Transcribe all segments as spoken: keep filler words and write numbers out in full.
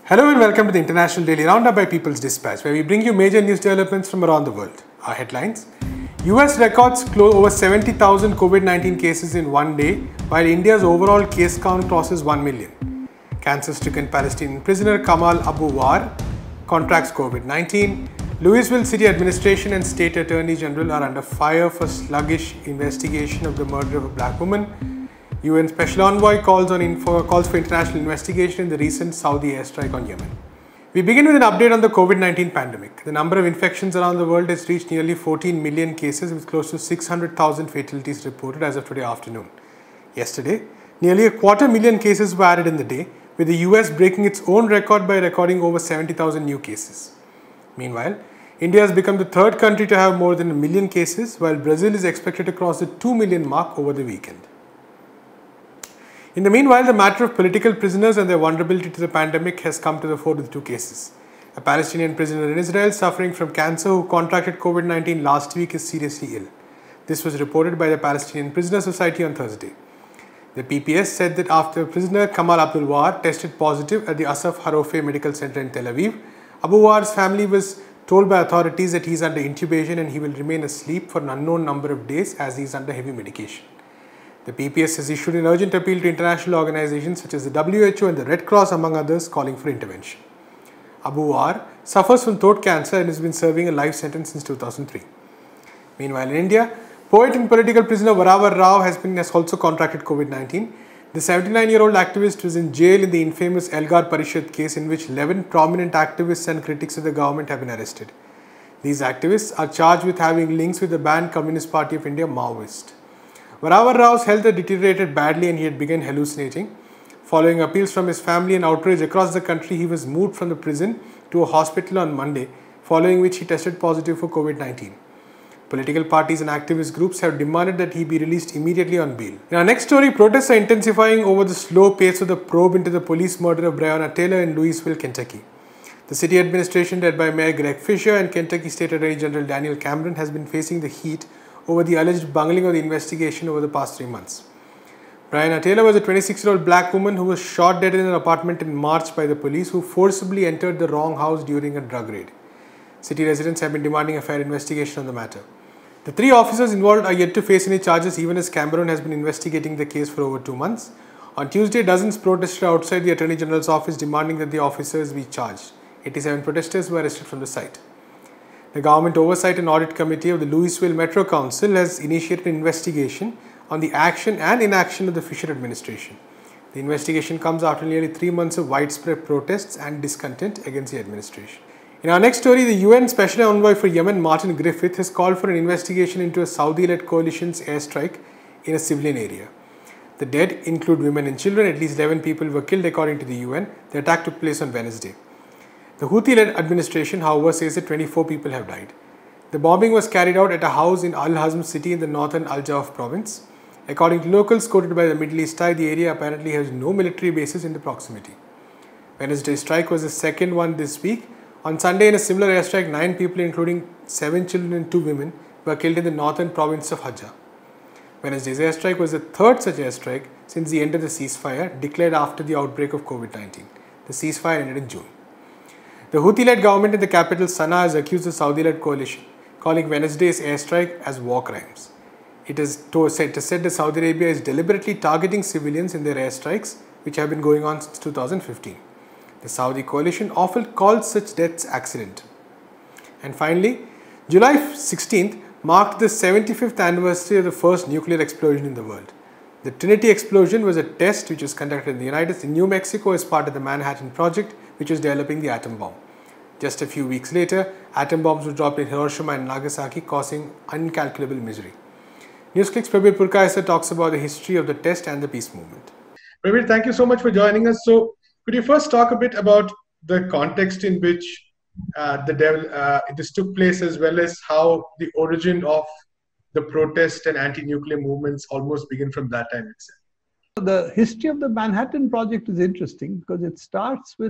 Hello and welcome to the International Daily Roundup by People's Dispatch, where we bring you major news developments from around the world. Our headlines: U S records close over seventy thousand COVID nineteen cases in one day, while India's overall case count crosses one million. Cancer-stricken Palestinian prisoner Kamal Abu War contracts COVID nineteen. Louisville City Administration and State Attorney General are under fire for sluggish investigation of the murder of a black woman. U N Special Envoy calls, on info, calls for international investigation in the recent Saudi airstrike on Yemen. We begin with an update on the COVID nineteen pandemic. The number of infections around the world has reached nearly fourteen million cases, with close to six hundred thousand fatalities reported as of today afternoon. Yesterday, nearly a quarter million cases were added in the day, with the U S breaking its own record by recording over seventy thousand new cases. Meanwhile, India has become the third country to have more than a million cases, while Brazil is expected to cross the two million mark over the weekend. In the meanwhile, the matter of political prisoners and their vulnerability to the pandemic has come to the fore with two cases. A Palestinian prisoner in Israel suffering from cancer who contracted COVID nineteen last week is seriously ill. This was reported by the Palestinian Prisoner Society on Thursday. The P P S said that after prisoner Kamal Abdul War tested positive at the Asaf Harofeh Medical Center in Tel Aviv, Abu War's family was told by authorities that he is under intubation and he will remain asleep for an unknown number of days as he is under heavy medication. The P P S has issued an urgent appeal to international organizations such as the W H O and the Red Cross, among others, calling for intervention. Abu War suffers from throat cancer and has been serving a life sentence since two thousand three. Meanwhile, in India, poet and political prisoner Varavar Rao has, been, has also contracted COVID nineteen. The seventy-nine-year-old activist was in jail in the infamous Elgar Parishad case, in which eleven prominent activists and critics of the government have been arrested. These activists are charged with having links with the banned Communist Party of India, Maoist. Varavar Rao's health had deteriorated badly and he had begun hallucinating. Following appeals from his family and outrage across the country, he was moved from the prison to a hospital on Monday, following which he tested positive for COVID nineteen. Political parties and activist groups have demanded that he be released immediately on bail. In our next story, protests are intensifying over the slow pace of the probe into the police murder of Breonna Taylor in Louisville, Kentucky. The city administration, led by Mayor Greg Fisher and Kentucky State Attorney General Daniel Cameron, has been facing the heat over the alleged bungling of the investigation over the past three months. Breonna Taylor was a twenty-six-year-old black woman who was shot dead in an apartment in March by the police, who forcibly entered the wrong house during a drug raid. City residents have been demanding a fair investigation on the matter. The three officers involved are yet to face any charges, even as Cameron has been investigating the case for over two months. On Tuesday, dozens protested outside the Attorney General's office demanding that the officers be charged. eighty-seven protesters were arrested from the site. The Government Oversight and Audit Committee of the Louisville Metro Council has initiated an investigation on the action and inaction of the Fisher administration. The investigation comes after nearly three months of widespread protests and discontent against the administration. In our next story, the U N Special Envoy for Yemen, Martin Griffiths, has called for an investigation into a Saudi-led coalition's airstrike in a civilian area. The dead include women and children. At least eleven people were killed according to the U N. The attack took place on Wednesday. The Houthi-led administration, however, says that twenty-four people have died. The bombing was carried out at a house in Al Hazm city in the northern Al Jawf province. According to locals quoted by the Middle East Eye, the area apparently has no military bases in the proximity. Wednesday's strike was the second one this week. On Sunday, in a similar airstrike, nine people, including seven children and two women, were killed in the northern province of Hajjah. Wednesday's airstrike was the third such airstrike since the end of the ceasefire declared after the outbreak of COVID nineteen. The ceasefire ended in June. The Houthi-led government in the capital Sana'a has accused the Saudi-led coalition, calling Wednesday's airstrike as war crimes. It is said that Saudi Arabia is deliberately targeting civilians in their airstrikes, which have been going on since two thousand fifteen. The Saudi coalition often calls such deaths accidental. And finally, July sixteenth marked the seventy-fifth anniversary of the first nuclear explosion in the world. The Trinity explosion was a test which was conducted in the United States, in New Mexico, as part of the Manhattan Project, which was developing the atom bomb. Just a few weeks later, atom bombs were dropped in Hiroshima and Nagasaki, causing incalculable misery. NewsClick's Prabir Purkayastha talks about the history of the test and the peace movement. Prabir, thank you so much for joining us. So, could you first talk a bit about the context in which uh, the uh, this took place, as well as how the origin of the protest and anti-nuclear movements almost begin from that time itself? The history of the Manhattan Project is interesting because it starts with,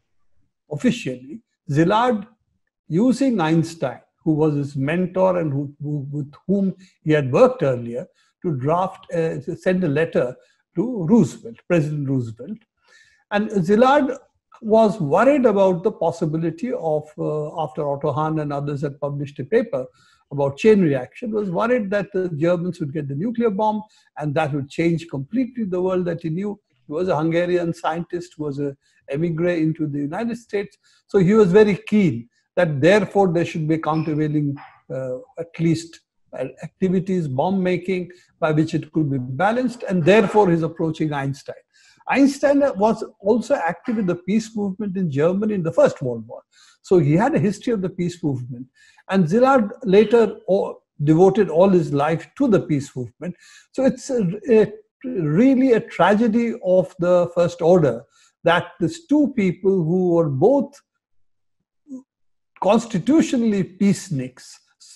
officially, Szilard using Einstein, who was his mentor and who, who, with whom he had worked earlier, to draft, uh, send a letter to Roosevelt, President Roosevelt. And Szilard was worried about the possibility of, uh, after Otto Hahn and others had published a paper about chain reaction, was worried that the Germans would get the nuclear bomb and that would change completely the world that he knew. He was a Hungarian scientist who was an emigre into the United States. So he was very keen that therefore there should be countervailing, uh, at least uh, activities, bomb making, by which it could be balanced, and therefore he's approaching Einstein. Einstein was also active in the peace movement in Germany in the First World War. So he had a history of the peace movement. And Szilard later devoted all his life to the peace movement. So it's a, a, really a tragedy of the First Order that these two people who were both constitutionally peaceniks,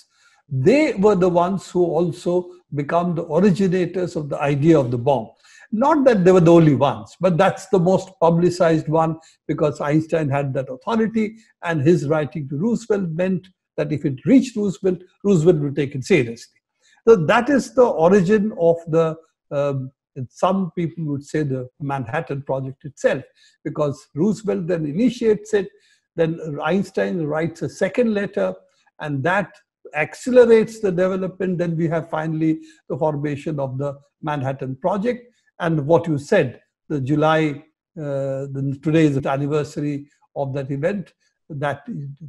they were the ones who also become the originators of the idea of the bomb. Not that they were the only ones, but that's the most publicized one, because Einstein had that authority, and his writing to Roosevelt meant that if it reached Roosevelt, Roosevelt would take it seriously. So that is the origin of the, um, some people would say, the Manhattan Project itself, because Roosevelt then initiates it, then Einstein writes a second letter, and that accelerates the development. Then we have finally the formation of the Manhattan Project. And what you said, the July, uh, the, today is the anniversary of that event, that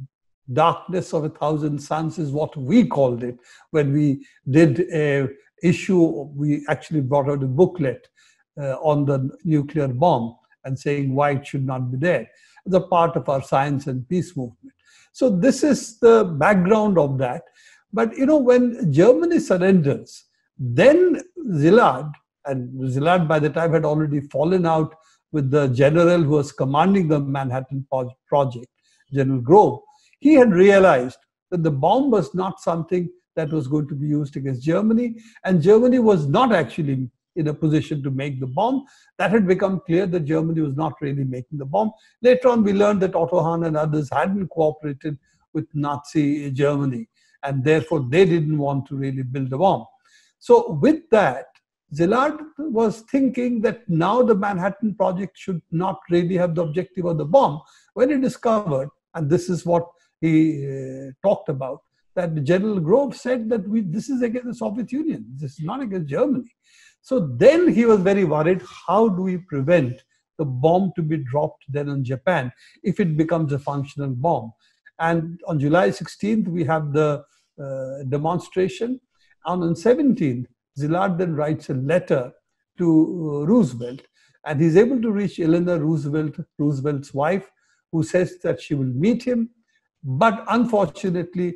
darkness of a thousand suns is what we called it when we did a issue. We actually brought out a booklet uh, on the nuclear bomb and saying why it should not be there, as a part of our science and peace movement. So this is the background of that. But you know, when Germany surrenders, then Szilard, and Szilard by the time had already fallen out with the general who was commanding the Manhattan Project, General Grove, he had realized that the bomb was not something that was going to be used against Germany, and Germany was not actually in a position to make the bomb. That had become clear, that Germany was not really making the bomb. Later on, we learned that Otto Hahn and others hadn't cooperated with Nazi Germany, and therefore they didn't want to really build a bomb. So with that, Szilard was thinking that now the Manhattan Project should not really have the objective of the bomb, when he discovered, and this is what he uh, talked about, that General Grove said that we, this is against the Soviet Union, this is not against Germany. So then he was very worried, how do we prevent the bomb to be dropped then on Japan if it becomes a functional bomb? And on July sixteenth, we have the uh, demonstration. And on seventeenth, Szilard then writes a letter to uh, Roosevelt, and he's able to reach Eleanor Roosevelt, Roosevelt's wife, who says that she will meet him. But unfortunately,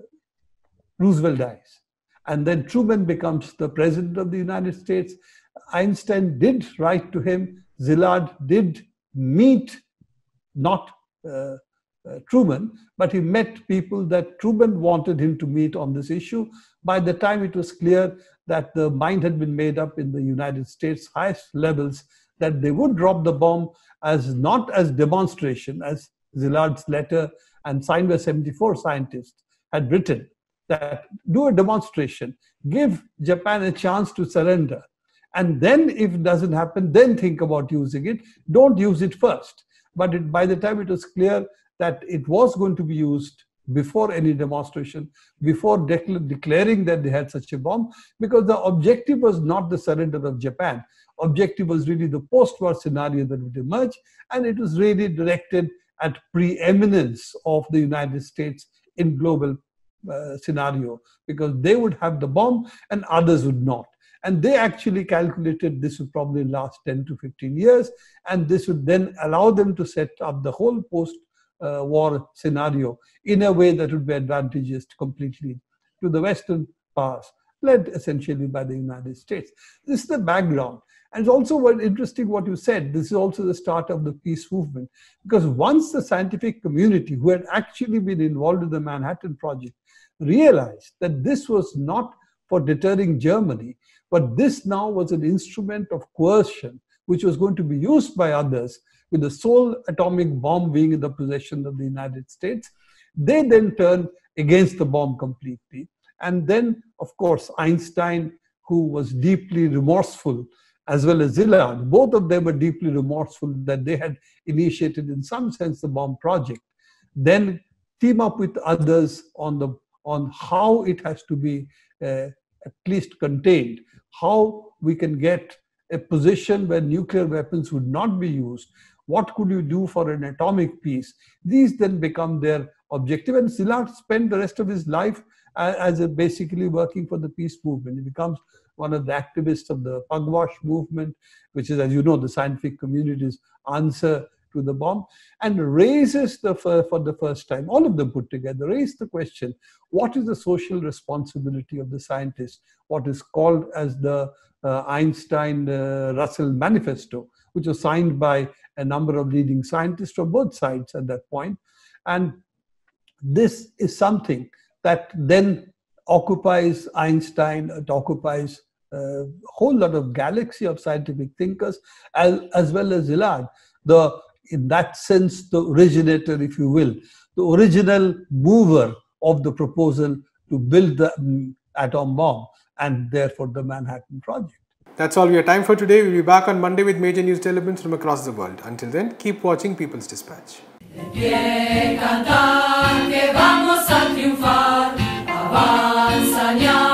Roosevelt dies. And then Truman becomes the president of the United States. Einstein did write to him. Szilard did meet, not uh, uh, Truman, but he met people that Truman wanted him to meet on this issue. By the time it was clear that the mind had been made up in the United States highest levels that they would drop the bomb, as not as demonstration, as Szilard's letter and signed by seventy-four scientists had written, that do a demonstration, give Japan a chance to surrender. And then if it doesn't happen, then think about using it. Don't use it first. But it, by the time it was clear that it was going to be used before any demonstration, before de- declaring that they had such a bomb, because the objective was not the surrender of Japan. Objective was really the post-war scenario that would emerge, and it was really directed at preeminence of the United States in global uh, scenario, because they would have the bomb and others would not. And they actually calculated this would probably last ten to fifteen years, and this would then allow them to set up the whole post-war uh, scenario in a way that would be advantageous completely to the Western powers, led essentially by the United States. This is the background. And it's also what, interesting what you said. This is also the start of the peace movement, because once the scientific community who had actually been involved in the Manhattan Project realized that this was not for deterring Germany, but this now was an instrument of coercion, which was going to be used by others, with the sole atomic bomb being in the possession of the United States, they then turned against the bomb completely. And then, of course, Einstein, who was deeply remorseful as well as Szilard, both of them were deeply remorseful that they had initiated, in some sense, the bomb project. Then team up with others on, the, on how it has to be uh, at least contained, how we can get a position where nuclear weapons would not be used. What could you do for an atomic peace? These then become their objective. And Szilard spent the rest of his life as a basically working for the peace movement. He becomes one of the activists of the Pugwash movement, which is, as you know, the scientific community's answer to the bomb, and raises the for, for the first time, all of them put together, raise the question, what is the social responsibility of the scientist? What is called as the uh, Einstein-Russell Manifesto, which was signed by a number of leading scientists from both sides at that point. And this is something that then occupies Einstein, it occupies a whole lot of galaxy of scientific thinkers, as, as well as Szilard, the, in that sense, the originator, if you will, the original mover of the proposal to build the um, atom bomb and therefore the Manhattan Project. That's all we have time for today. We'll be back on Monday with major news developments from across the world. Until then, keep watching People's Dispatch. Cantar que vamos a triunfar, avanza ya.